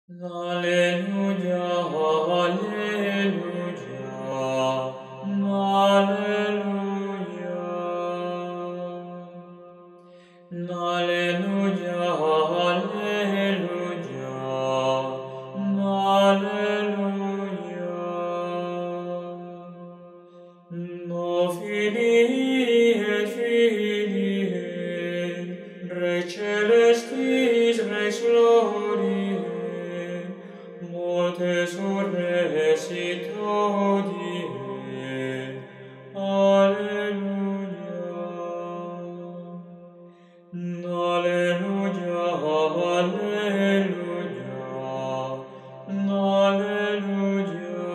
Alleluia, alleluia, alleluia. Alleluia, alleluia, alleluia. No filii et filiae, Rex celestis, Rex gloriae, mortes resurrecit hodie. Alleluia. Alleluia, alleluia, alleluia.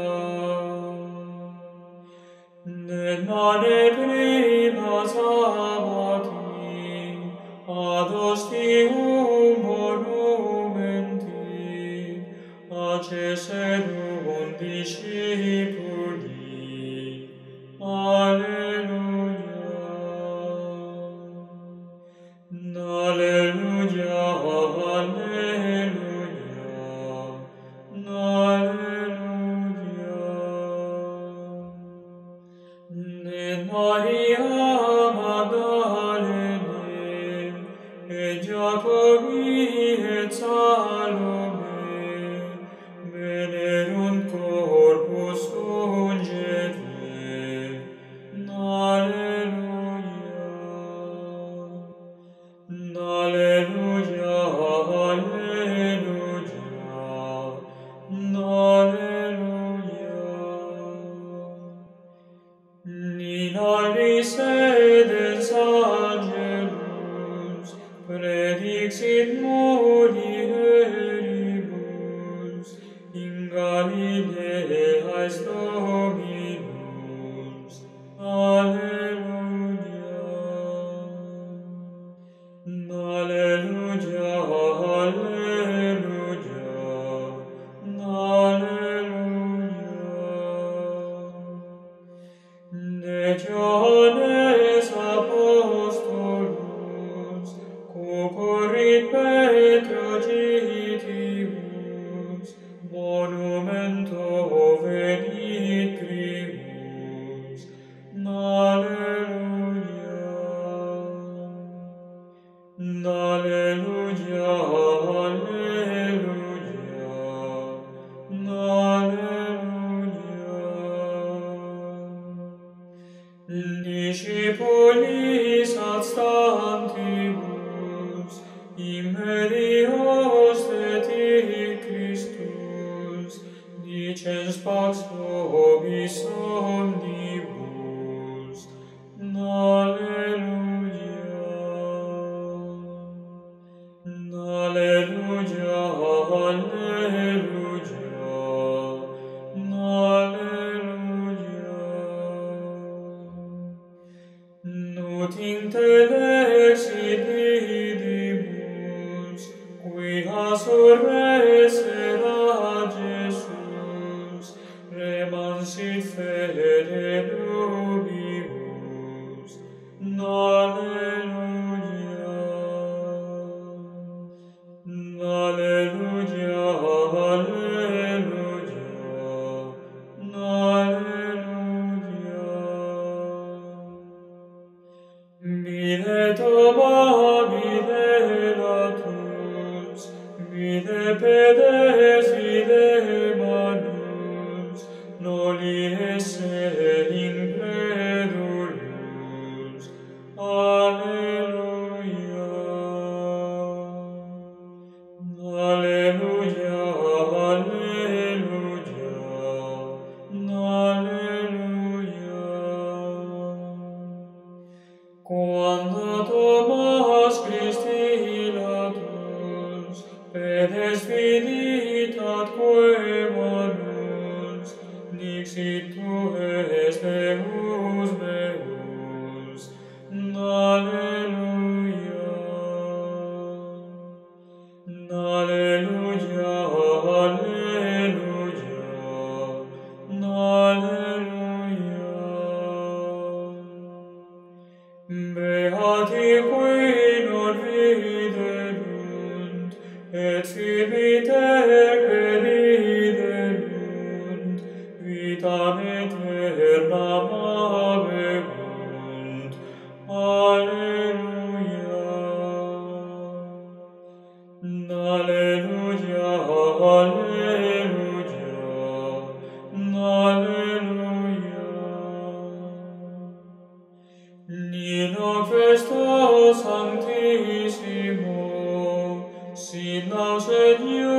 Nane prima sabbati, ad ostium monumenti, accesserunt discipuli. Alleluia. Alleluia, alleluia, alleluia. In Maria Magdalene, et Jacobi et Salome, venerunt corpus ungere. Alleluia. Alleluia, alleluia, alleluia. In aris sedens angelus, predixit mulieribus, in Galileae Dominus. Alleluia. Alleluia, alleluia, alleluia. De Johannes Apostolus, concurrit Petro Gitibus, monumento venit primus. Alleluia. Alleluia, alleluia, alleluia. Discipulis ad stantibus, imperios et Christus, dicens pax vobis omnibus. Alleluia. Alleluia, alleluia, alleluia. Nunc intellexit vidimus, quia surrescera Jesus, remansit fede nubimus. Alleluia. Alleluia, alleluia, alleluia. Vide Toma, vide Latus, vide Pedes, vide Manus, noli esse incredulus. Alleluia. Alleluia, alleluia, alleluia. Quando Thomas Christi latus, pedes vidit atque manus, dixit tu es Deus meus. Alleluia. Alleluia, alleluia, alleluia. Beati qui non viderunt, et filii Alleluia, alleluia, alleluia. Nina Christo Sanctissimo, sit nos et